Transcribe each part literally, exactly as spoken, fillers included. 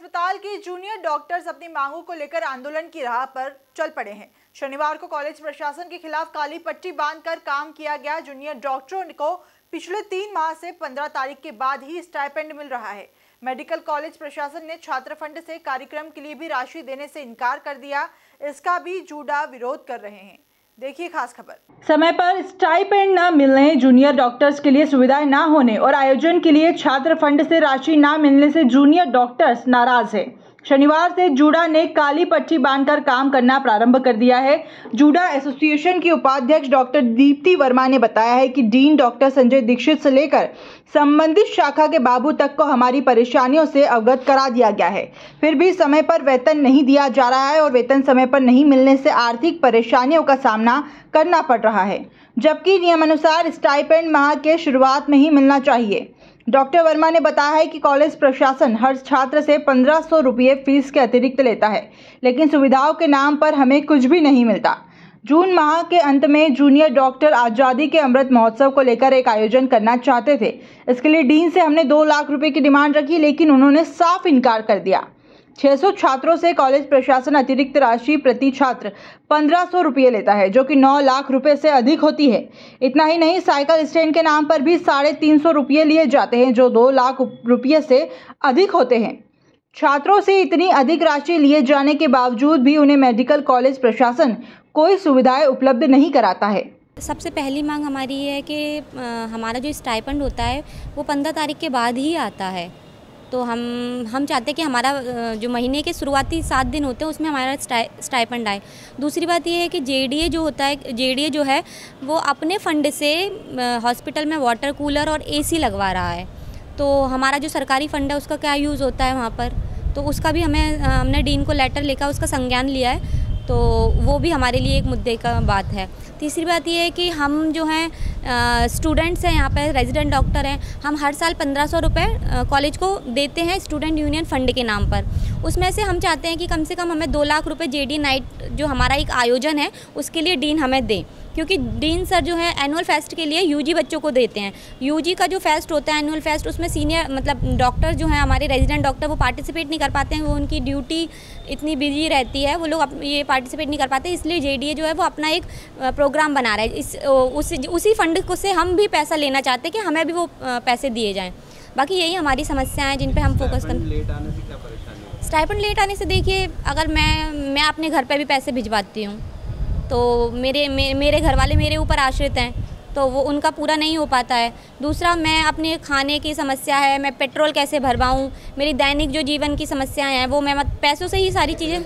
अस्पताल के junior doctors अपनी मांगों को लेकर आंदोलन की राह पर चल पड़े हैं। शनिवार को कॉलेज प्रशासन के खिलाफ काली पट्टी बांधकर काम किया गया। जूनियर डॉक्टरों को पिछले तीन माह से पंद्रह तारीख के बाद ही स्टाइपेंड मिल रहा है। मेडिकल कॉलेज प्रशासन ने छात्र फंड से कार्यक्रम के लिए भी राशि देने से इनकार कर दिया। इसका भी जूडा विरोध कर रहे हैं। देखिए खास खबर। समय पर स्टाइपेंड न मिलने, जूनियर डॉक्टर्स के लिए सुविधाएं न होने और आयोजन के लिए छात्र फंड से राशि न मिलने से जूनियर डॉक्टर्स नाराज है। शनिवार से जूडा ने काली पट्टी बांधकर काम करना प्रारंभ कर दिया है। जूडा एसोसिएशन की उपाध्यक्ष डॉक्टर दीप्ति वर्मा ने बताया है कि डीन डॉक्टर संजय दीक्षित से लेकर संबंधित शाखा के बाबू तक को हमारी परेशानियों से अवगत करा दिया गया है, फिर भी समय पर वेतन नहीं दिया जा रहा है और वेतन समय पर नहीं मिलने से आर्थिक परेशानियों का सामना करना पड़ रहा है, जबकि नियमानुसार स्टाइपेंड माह के शुरुआत में ही मिलना चाहिए। डॉक्टर वर्मा ने बताया है कि कॉलेज प्रशासन हर छात्र से पंद्रह सौ रुपये फीस के अतिरिक्त लेता है, लेकिन सुविधाओं के नाम पर हमें कुछ भी नहीं मिलता। जून माह के अंत में जूनियर डॉक्टर आज़ादी के अमृत महोत्सव को लेकर एक आयोजन करना चाहते थे। इसके लिए डीन से हमने दो लाख रुपए की डिमांड रखी, लेकिन उन्होंने साफ इनकार कर दिया। छह सौ छात्रों से कॉलेज प्रशासन अतिरिक्त राशि प्रति छात्र पंद्रह सौ रुपये लेता है, जो कि नौ लाख रुपए से अधिक होती है। इतना ही नहीं, साइकिल स्टैंड के नाम पर भी साढ़े तीन सौ रुपये लिए जाते हैं, जो दो लाख रुपये से अधिक होते हैं। छात्रों से इतनी अधिक राशि लिए जाने के बावजूद भी उन्हें मेडिकल कॉलेज प्रशासन कोई सुविधाएं उपलब्ध नहीं कराता है। सबसे पहली मांग हमारी है कि हमारा जो स्टाइपेंड होता है वो पंद्रह तारीख के बाद ही आता है, तो हम हम चाहते हैं कि हमारा जो महीने के शुरुआती सात दिन होते हैं उसमें हमारा स्टाइपेंड आए। दूसरी बात ये है कि जेडीए जो होता है जेडीए जो है वो अपने फंड से हॉस्पिटल में वाटर कूलर और एसी लगवा रहा है, तो हमारा जो सरकारी फंड है उसका क्या यूज़ होता है वहाँ पर, तो उसका भी हमें हमने डीन को लेटर लेकर उसका संज्ञान लिया है, तो वो भी हमारे लिए एक मुद्दे का बात है। तीसरी बात ये है कि हम जो हैं स्टूडेंट्स हैं, यहाँ पर रेजिडेंट डॉक्टर हैं, हम हर साल पंद्रह सौ रुपये कॉलेज को देते हैं स्टूडेंट यूनियन फंड के नाम पर। उसमें से हम चाहते हैं कि कम से कम हमें दो लाख रुपए जेडी नाइट जो हमारा एक आयोजन है उसके लिए डीन हमें दें, क्योंकि डीन सर जो है एनुअल फेस्ट के लिए यूजी बच्चों को देते हैं। यूजी का जो फेस्ट होता है एनुअल फेस्ट, उसमें सीनियर मतलब डॉक्टर जो हैं हमारे रेजिडेंट डॉक्टर वो पार्टिसिपेट नहीं कर पाते हैं, वो उनकी ड्यूटी इतनी बिजी रहती है, वो लोग ये पार्टिसिपेट नहीं कर पाते, इसलिए जेडीए जो है वो अपना एक प्रोग्राम बना रहा है। इस उस, उसी फंड को से हम भी पैसा लेना चाहते हैं कि हमें भी वो पैसे दिए जाएँ। बाकी यही हमारी समस्या है जिन पे हम फोकस करें। लेट आने से क्या परेशानी है? स्टाइपेंड लेट आने से देखिए, अगर मैं मैं अपने घर पे भी पैसे भिजवाती हूँ तो मेरे मे, मेरे घर वाले मेरे ऊपर आश्रित हैं, तो वो उनका पूरा नहीं हो पाता है। दूसरा, मैं अपने खाने की समस्या है, मैं पेट्रोल कैसे भरवाऊँ, मेरी दैनिक जो जीवन की समस्याएं हैं वो मैं मत पैसों से ही सारी चीज़ें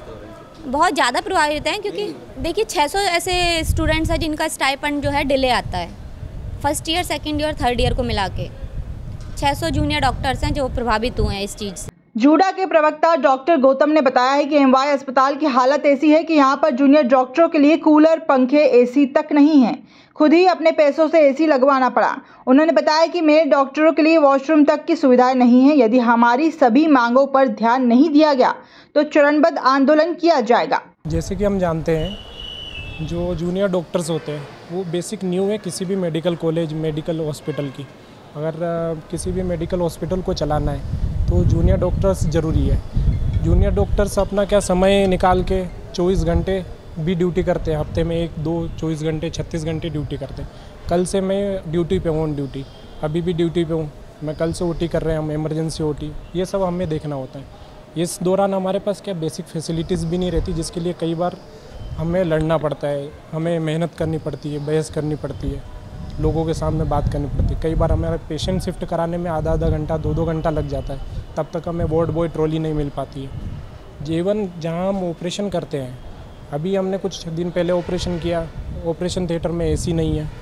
बहुत ज़्यादा प्रभावित हैं, क्योंकि देखिए छह सौ ऐसे स्टूडेंट्स हैं जिनका स्टाइपेंड जो है डिले आता है, first year second year third year को मिला के छह सौ जूनियर डॉक्टर्स हैं जो प्रभावित हुए हैं इस चीज़ से। जूडा के प्रवक्ता डॉक्टर गौतम ने बताया है कि एमवाई अस्पताल की हालत ऐसी है कि यहाँ पर जूनियर डॉक्टरों के लिए कूलर, पंखे, एसी तक नहीं है, खुद ही अपने पैसों से एसी लगवाना पड़ा। उन्होंने बताया कि मेरे डॉक्टरों के लिए वॉशरूम तक की सुविधाएं नहीं है। यदि हमारी सभी मांगों पर ध्यान नहीं दिया गया तो चरणबद्ध आंदोलन किया जाएगा। जैसे कि हम जानते हैं जो जूनियर डॉक्टर्स होते हैं वो बेसिक न्यू है किसी भी मेडिकल कॉलेज, मेडिकल हॉस्पिटल की। अगर किसी भी मेडिकल हॉस्पिटल को चलाना है तो जूनियर डॉक्टर्स ज़रूरी है। जूनियर डॉक्टर्स अपना क्या समय निकाल के चौबीस घंटे भी ड्यूटी करते हैं, हफ्ते में एक दो चौबीस घंटे छत्तीस घंटे ड्यूटी करते हैं। कल से मैं ड्यूटी पे हूँ, ऑन ड्यूटी अभी भी ड्यूटी पे हूँ, मैं कल से ओटी कर रहे हैं हम, इमरजेंसी ओटी, ये सब हमें देखना होता है। इस दौरान हमारे पास क्या बेसिक फैसिलिटीज़ भी नहीं रहती, जिसके लिए कई बार हमें लड़ना पड़ता है, हमें मेहनत करनी पड़ती है, बहस करनी पड़ती है, लोगों के सामने बात करनी पड़ती है। कई बार हमारे पेशेंट शिफ्ट कराने में आधा आधा घंटा दो दो घंटा लग जाता है, तब तक हमें वार्ड बॉय ट्रॉली नहीं मिल पाती है। जीवन जहां हम ऑपरेशन करते हैं, अभी हमने कुछ दिन पहले ऑपरेशन किया, ऑपरेशन थिएटर में एसी नहीं है।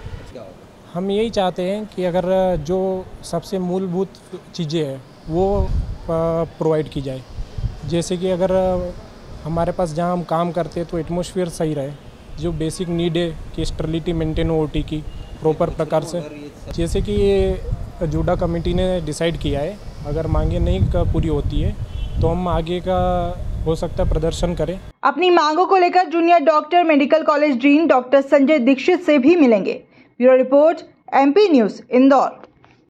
हम यही चाहते हैं कि अगर जो सबसे मूलभूत चीज़ें हैं वो प्रोवाइड की जाए, जैसे कि अगर हमारे पास जहां हम काम करते हैं तो एटमॉस्फेयर सही रहे, जो बेसिक नीड है कि स्टेरिलिटी मेंटेन हो ओटी की प्रॉपर प्रकार से, जैसे कि ये जूडा कमेटी ने डिसाइड किया है, अगर मांगे नहीं पूरी होती है तो हम आगे का हो सकता है प्रदर्शन करें। अपनी मांगों को लेकर junior doctor medical college dean doctor Sanjay Dikshit से भी मिलेंगे। Bureau report, MP news, Indore.